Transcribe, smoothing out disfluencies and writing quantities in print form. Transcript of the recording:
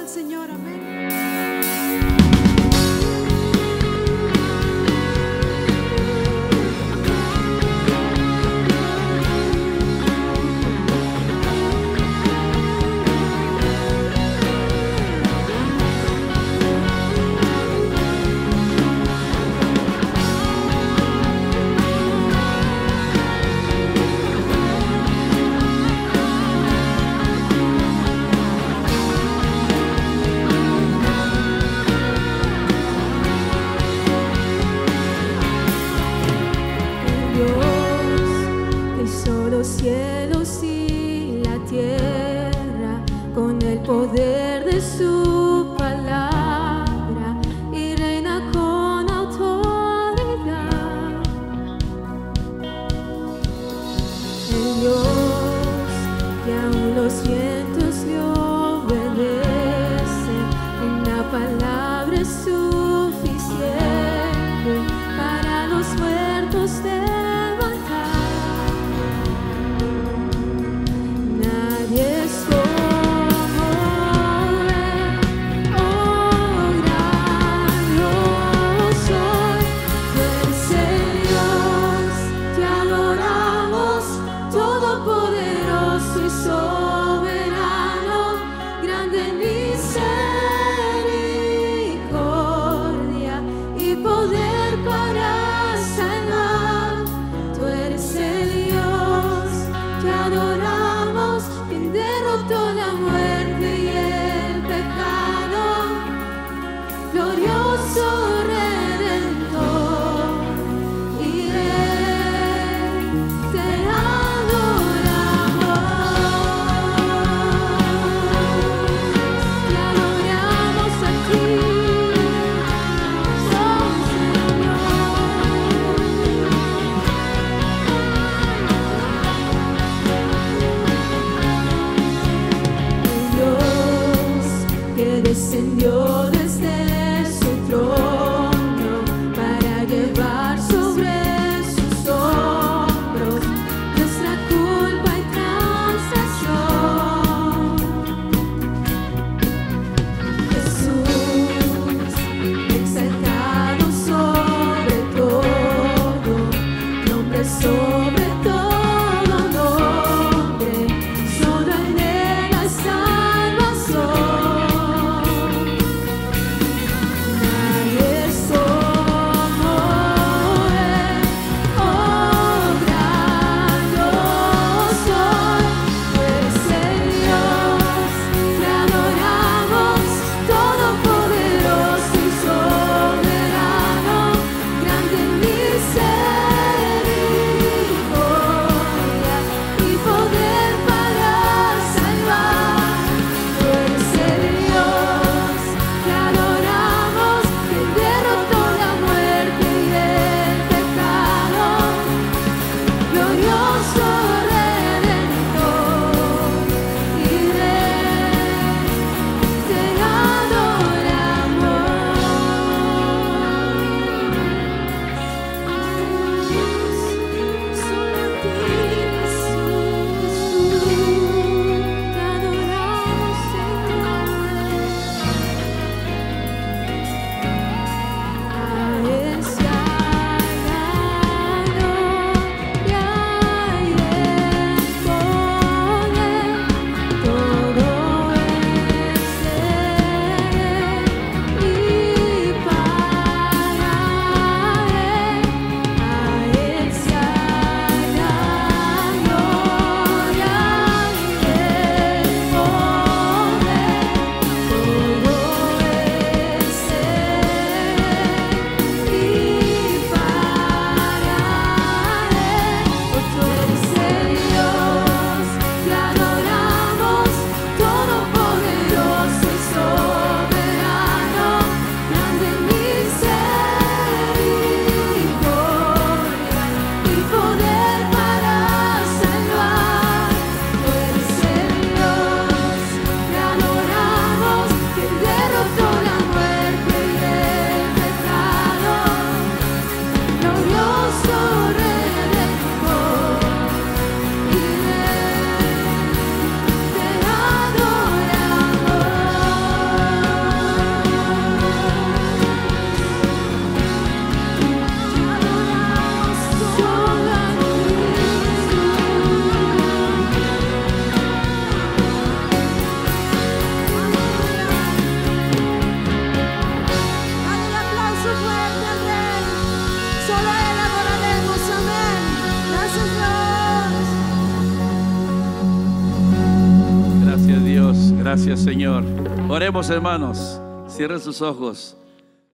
al Señor, amén. Cielos y la tierra con el poder de su palabra y reina con autoridad. El Dios que aún los vientos le obedecen, una palabra es suficiente para los muertos de descendió desde su trono para llevar sobre sus hombros nuestra culpa y transgresión. Jesús, exaltado sobre todo, nombre sobre todo nombre, solo en él hay salvación. Gracias, Señor. Oremos, hermanos. Cierren sus ojos.